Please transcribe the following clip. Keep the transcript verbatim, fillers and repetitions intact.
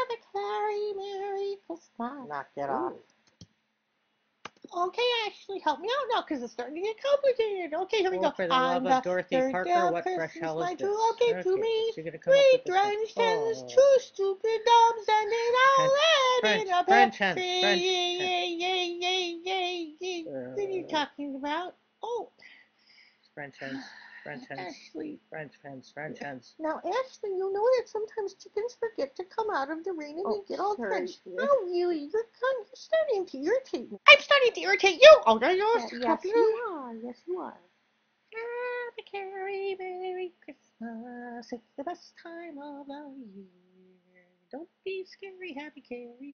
the Carrie, Merry Christmas. Knock it off. Okay, Ashley, help me out now because it's starting to get complicated. Okay, here we Oh, go. for the On love the of Dorothy third day Parker, of what fresh Christmas, hell is my this? true okay, to Okay, me, is she gonna come up three with this one? French hens, Oh, two stupid doves, and an French, owl French, in a French hen, belfry. French Yay, hen. yay, yay, yay, yay, yay. What are you Uh, talking about? Oh, French hens, French hens, Ashley. French hens, French hens. Now, Ashley, you know that sometimes chickens forget to come out of the rain and Oh, they get all sorry. drenched. Oh, really? You're kind of starting to irritate me. I'm starting to irritate you. Oh, no, Uh, you're yes, you are. Yes, you are. Happy Carrie, Merry Christmas. It's the best time of the year. Don't be scary, Happy Carrie.